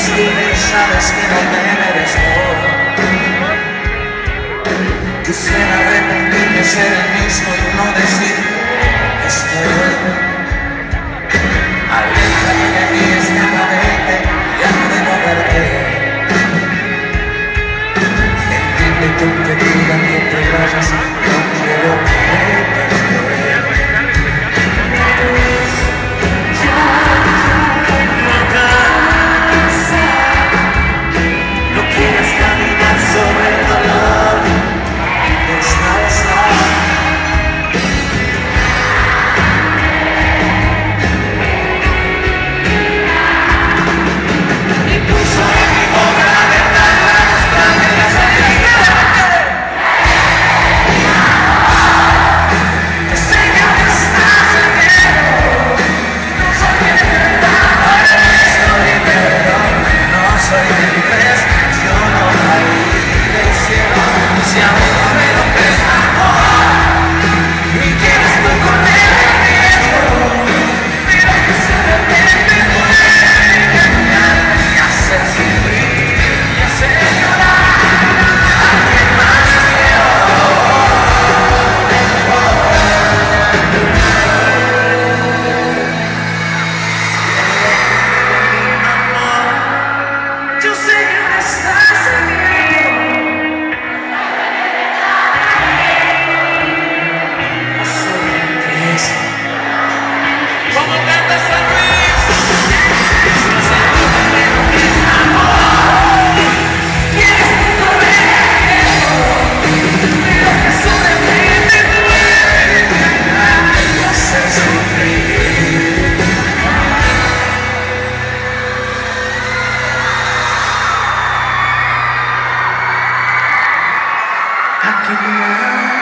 sufrir, sabes que no me merezco. Quisiera arrepentirme, ser el mismo y no decir estoy. Aléjate de mí, escapamente, ya no debo verte. Entiende tú que digan que te vayas, no quiero verte. I can